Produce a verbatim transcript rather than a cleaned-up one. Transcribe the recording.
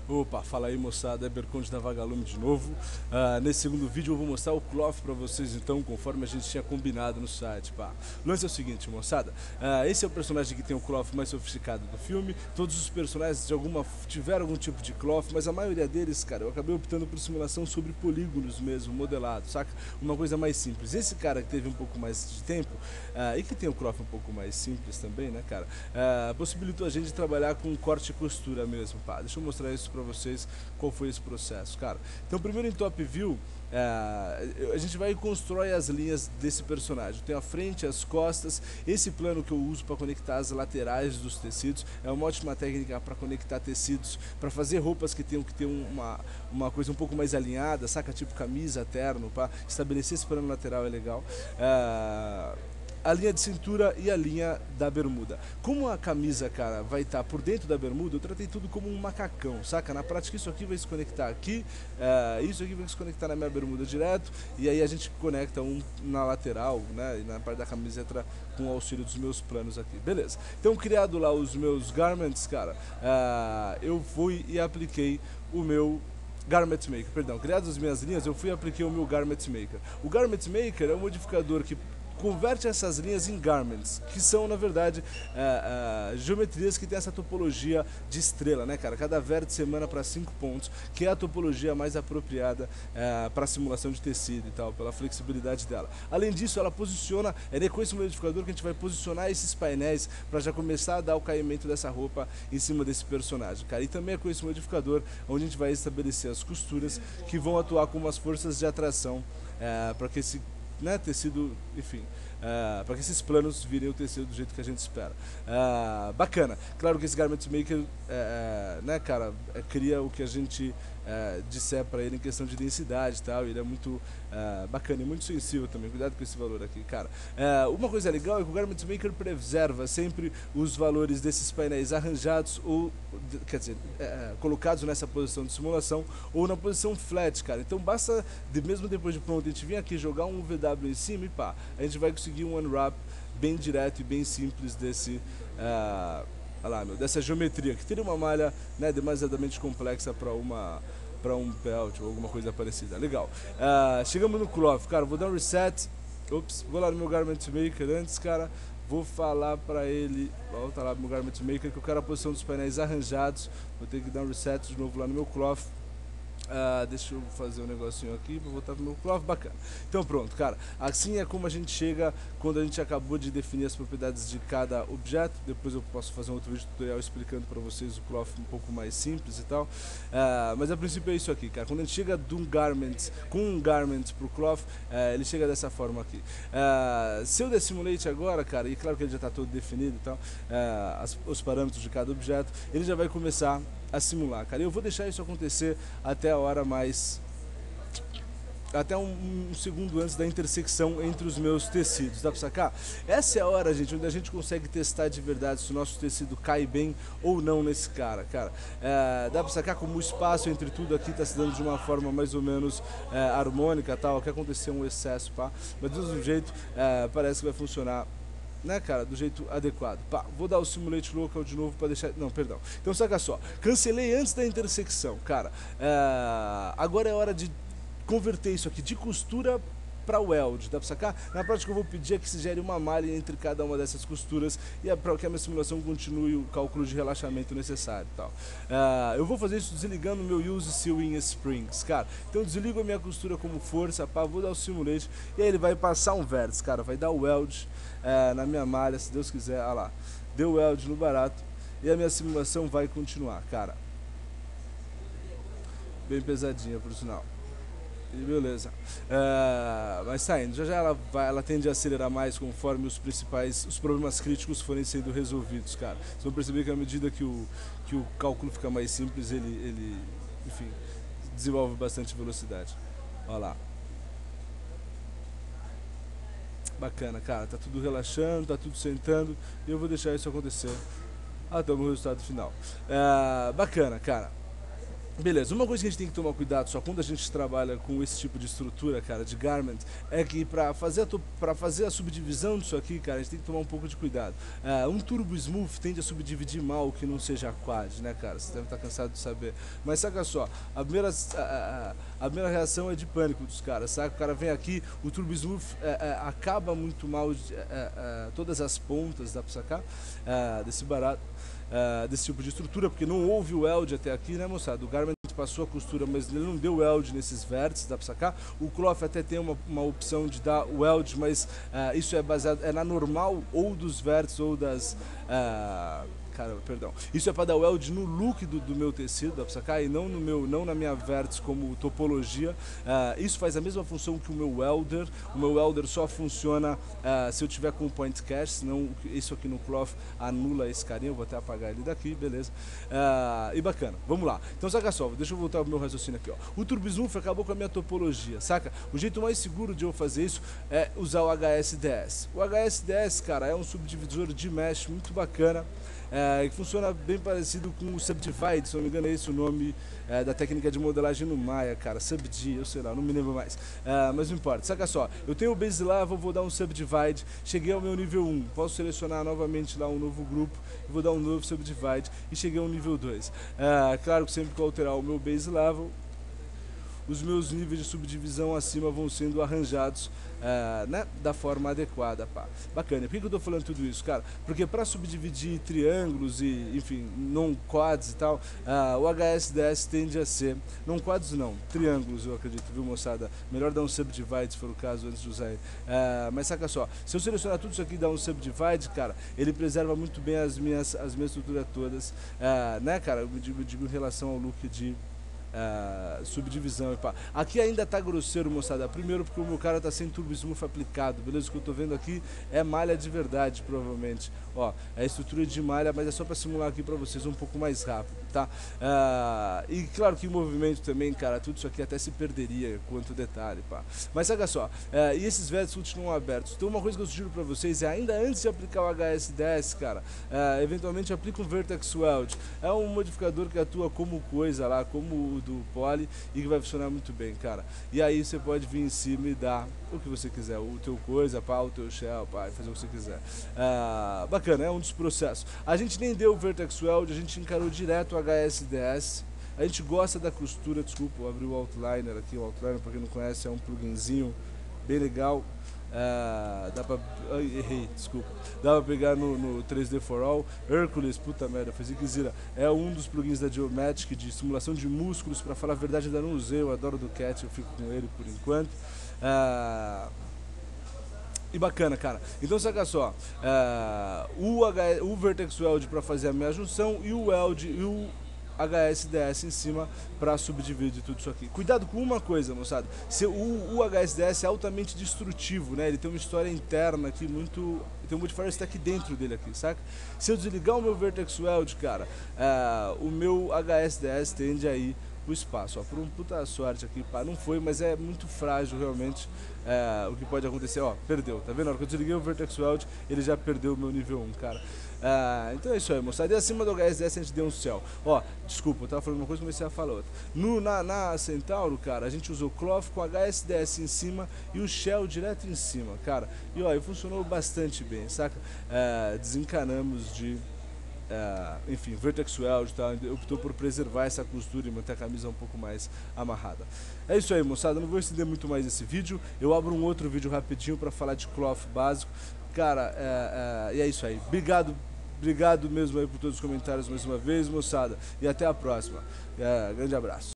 Opa, fala aí moçada, Eberconde da Vagalume de novo. Ah, nesse segundo vídeo eu vou mostrar o Cloth pra vocês então, conforme a gente tinha combinado no site, pá. O lance é o seguinte, moçada, ah, esse é o personagem que tem o Cloth mais sofisticado do filme. Todos os personagens de alguma tiveram algum tipo de Cloth, mas a maioria deles, cara, eu acabei optando por simulação sobre polígonos mesmo, modelado, saca? Uma coisa mais simples. Esse cara que teve um pouco mais de tempo, ah, e que tem o Cloth um pouco mais simples também, né, cara, ah, possibilitou a gente trabalhar com corte e costura mesmo, pá. Deixa eu mostrar isso pra vocês qual foi esse processo, cara. Então, primeiro em top view, é, a gente vai e constrói as linhas desse personagem. Tem a frente, as costas. Esse plano que eu uso para conectar as laterais dos tecidos é uma ótima técnica para conectar tecidos, para fazer roupas que tenham que ter uma, uma coisa um pouco mais alinhada, saca? Tipo camisa, terno, para estabelecer esse plano lateral é legal. É, a linha de cintura e a linha da bermuda. Como a camisa, cara, vai estar tá por dentro da bermuda, eu tratei tudo como um macacão, saca? Na prática isso aqui vai se conectar aqui, uh, isso aqui vai se conectar na minha bermuda direto, e aí a gente conecta um na lateral, né, e na parte da camiseta com o auxílio dos meus planos aqui. Beleza. Então, criado lá os meus garments, cara, uh, eu fui e apliquei o meu Garment Maker, perdão, criadas as minhas linhas, eu fui e apliquei o meu Garment Maker. O Garment Maker é um modificador que converte essas linhas em garments, que são, na verdade, uh, uh, geometrias que tem essa topologia de estrela, né, cara? Cada vértice emana para cinco pontos, que é a topologia mais apropriada uh, para simulação de tecido e tal, pela flexibilidade dela. Além disso, ela posiciona, é com esse modificador que a gente vai posicionar esses painéis para já começar a dar o caimento dessa roupa em cima desse personagem, cara. E também é com esse modificador onde a gente vai estabelecer as costuras que vão atuar como as forças de atração uh, para que esse né, tecido, enfim, uh, para que esses planos virem o tecido do jeito que a gente espera. Uh, bacana. Claro que esse Garment Maker, uh, uh, né, cara, uh, cria o que a gente uh, disser para ele em questão de densidade e tal. Ele é muito uh, bacana e muito sensível também. Cuidado com esse valor aqui, cara. Uh, uma coisa legal é que o Garment Maker preserva sempre os valores desses painéis arranjados ou, quer dizer, uh, colocados nessa posição de simulação ou na posição flat, cara. Então basta, de, mesmo depois de pronto, a gente vir aqui jogar um V W em cima e pá, a gente vai conseguir um unwrap bem direto e bem simples desse, uh, lá, meu, dessa geometria, que teria uma malha, né, demasiadamente complexa para uma para um pelt ou alguma coisa parecida. Legal. Uh, chegamos no Cloth, cara, vou dar um reset. Ops, vou lá no meu Garment Maker antes, cara. Vou falar pra ele, volta lá no meu Garment Maker, que eu quero a posição dos painéis arranjados. Vou ter que dar um reset de novo lá no meu Cloth. Uh, deixa eu fazer um negocinho aqui para voltar pro meu Cloth, bacana. Então pronto, cara, assim é como a gente chega quando a gente acabou de definir as propriedades de cada objeto. Depois eu posso fazer um outro vídeo tutorial explicando para vocês o Cloth um pouco mais simples e tal, uh, mas a princípio é isso aqui, cara. Quando a gente chega de um garment, com um garment pro Cloth, uh, ele chega dessa forma aqui. Uh, se eu der simulate agora, cara, e claro que ele já está todo definido e tal, uh, as, os parâmetros de cada objeto, ele já vai começar a simular, cara. Eu vou deixar isso acontecer até a hora mais, até um, um segundo antes da intersecção entre os meus tecidos, dá pra sacar? Essa é a hora, gente, onde a gente consegue testar de verdade se o nosso tecido cai bem ou não nesse cara, cara. É, dá pra sacar como o espaço entre tudo aqui tá se dando de uma forma mais ou menos é, harmônica, tal, que aconteceu um excesso, pá, mas do mesmo jeito é, parece que vai funcionar, né, cara, do jeito adequado. Pá, vou dar o Simulate Local de novo para deixar, não, perdão. Então saca só, cancelei antes da intersecção, cara. É... Agora é hora de converter isso aqui de costura para weld, dá pra sacar? Na prática eu vou pedir é que se gere uma malha entre cada uma dessas costuras e é para que a minha simulação continue o cálculo de relaxamento necessário e tal. Uh, eu vou fazer isso desligando o meu Use Sewing Springs, cara. Então eu desligo a minha costura como força, pá, vou dar o Simulate e aí ele vai passar um vértice, cara, vai dar o weld uh, na minha malha, se Deus quiser, ah lá, deu weld no barato e a minha simulação vai continuar, cara. Bem pesadinha, por sinal. E beleza, uh, mas tá indo, já já ela, vai, ela tende a acelerar mais conforme os principais, os problemas críticos forem sendo resolvidos, cara. Vocês vão perceber que à medida que o, que o cálculo fica mais simples, ele, ele, enfim, desenvolve bastante velocidade. Olha lá. Bacana, cara, tá tudo relaxando, tá tudo sentando, e eu vou deixar isso acontecer até o meu resultado final. Uh, bacana, cara. Beleza, uma coisa que a gente tem que tomar cuidado só quando a gente trabalha com esse tipo de estrutura, cara, de garment, é que para fazer, a pra fazer a subdivisão disso aqui, cara, a gente tem que tomar um pouco de cuidado. Uh, um turbo smooth tende a subdividir mal que não seja quad, né, cara? Você deve estar cansado de saber. Mas saca só, a primeira, a, a, a primeira reação é de pânico dos caras, saca? O cara vem aqui, o turbo smooth é, é, acaba muito mal de, é, é, todas as pontas, dá pra sacar? É, desse barato. Uh, desse tipo de estrutura, porque não houve o weld até aqui, né, moçada? O garment passou a costura, mas ele não deu weld nesses vértices, dá pra sacar? O cloth até tem uma, uma opção de dar weld, mas uh, isso é baseado é na normal ou dos vértices ou das... Uh, Cara, perdão. Isso é para dar weld no look do, do meu tecido, dá pra sacar? E não, no meu, não na minha vértice como topologia. Uh, isso faz a mesma função que o meu welder. O meu welder só funciona uh, se eu tiver com point cache, senão isso aqui no cloth anula esse carinha. Eu vou até apagar ele daqui, beleza. Uh, e bacana, vamos lá. Então saca só, deixa eu voltar ao meu raciocínio aqui, ó. O Turbo Smooth acabou com a minha topologia, saca? O jeito mais seguro de eu fazer isso é usar o H S D S. O H S D S, cara, é um subdivisor de mesh muito bacana. É, que funciona bem parecido com o Subdivide, se não me engano é esse o nome é, da técnica de modelagem no Maya, cara, Subd, eu sei lá, não me lembro mais, é, mas não importa, saca só, eu tenho o Base Level, vou dar um Subdivide, cheguei ao meu nível um, posso selecionar novamente lá um novo grupo, vou dar um novo Subdivide e cheguei ao nível dois, é, claro que sempre que eu alterar o meu Base Level, os meus níveis de subdivisão acima vão sendo arranjados uh, né, da forma adequada, pá. Bacana. Por que, que eu tô falando tudo isso, cara? Porque para subdividir triângulos e, enfim, não quads e tal, uh, o H S D S tende a ser, não quads não, triângulos eu acredito, viu, moçada? Melhor dar um subdivide se for o caso antes de usar ele. Uh, mas saca só, se eu selecionar tudo isso aqui e dar um subdivide, cara, ele preserva muito bem as minhas, as minhas estruturas todas, uh, né, cara? Eu digo, eu digo em relação ao look de Uh, subdivisão e pá. Aqui ainda tá grosseiro, moçada. Primeiro porque o meu cara tá sem turbo smooth aplicado. Beleza? O que eu tô vendo aqui é malha de verdade, provavelmente. Ó, é a estrutura de malha, mas é só pra simular aqui pra vocês um pouco mais rápido, tá? Uh, e claro que o movimento também, cara, tudo isso aqui até se perderia quanto detalhe, pá. Mas saca só, uh, e esses vértices continuam abertos. Então uma coisa que eu sugiro pra vocês é, ainda antes de aplicar o H S D S, cara, uh, eventualmente aplica um Vertex Weld. É um modificador que atua como coisa lá, como o do Poly, e que vai funcionar muito bem, cara. E aí você pode vir em cima e dar o que você quiser, o teu coisa, pá, o teu shell, pá, fazer o que você quiser. Uh, bacana, é um dos processos. A gente nem deu o Vertex Weld, a gente encarou direto o H S D S. A gente gosta da costura, desculpa, vou abrir o Outliner aqui. O Outliner, pra quem não conhece, é um pluginzinho bem legal. Uh, dá pra... Ai, errei, desculpa. Dá pra pegar no, no três D for All. Hercules, puta merda, fazia que zira. É um dos plugins da Geomatic de simulação de músculos. Pra falar a verdade, ainda não usei. Eu adoro do Cat, eu fico com ele por enquanto. Uh... E bacana, cara. Então saca só, uh, o, H... o Vertex Weld pra fazer a minha junção e o Weld e o H S D S em cima para subdividir tudo isso aqui. Cuidado com uma coisa, moçada. Se o, o H S D S é altamente destrutivo, né? Ele tem uma história interna aqui muito... Tem um modifier stack dentro dele aqui, saca? Se eu desligar o meu Vertex Weld, cara, uh, o meu H S D S tende a ir o espaço, ó, por uma puta sorte aqui, pá, não foi, mas é muito frágil realmente, é, o que pode acontecer, ó, perdeu, tá vendo? Na hora que eu desliguei o Vertex Weld, ele já perdeu o meu nível um, cara. É, então é isso aí, moçada, e acima do H S D S a gente deu um céu. Ó, desculpa, eu tava falando uma coisa e comecei a falar outra. No, na, na Centauro, cara, a gente usou Cloth com H S D S em cima e o Shell direto em cima, cara, e ó, e funcionou bastante bem, saca? É, desencanamos de... Uh, enfim, Vertex Weld, tá? Optou por preservar essa costura e manter a camisa um pouco mais amarrada. É isso aí, moçada, não vou estender muito mais esse vídeo, eu abro um outro vídeo rapidinho para falar de cloth básico, cara, é, é, e é isso aí, obrigado, obrigado mesmo aí por todos os comentários mais uma vez, moçada, e até a próxima, é, grande abraço.